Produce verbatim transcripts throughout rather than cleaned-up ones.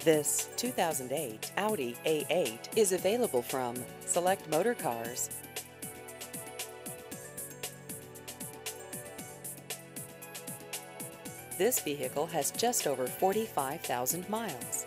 This two thousand eight Audi A eight is available from Select Motor Cars. This vehicle has just over forty-five thousand miles.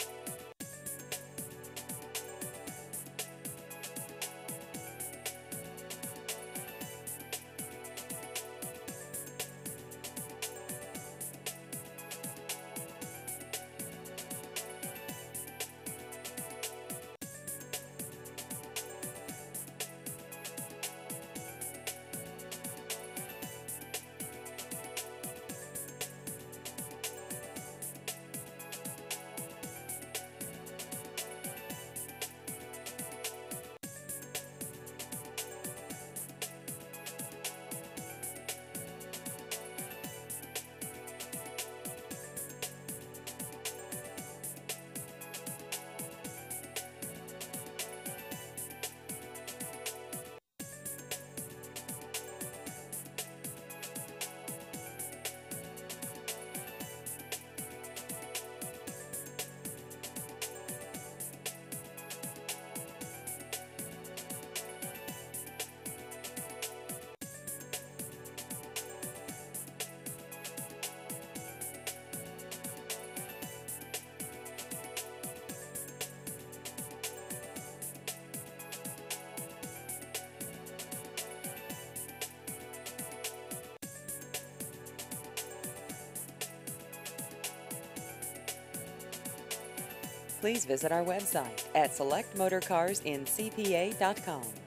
Please visit our website at select motor cars in c p a dot com.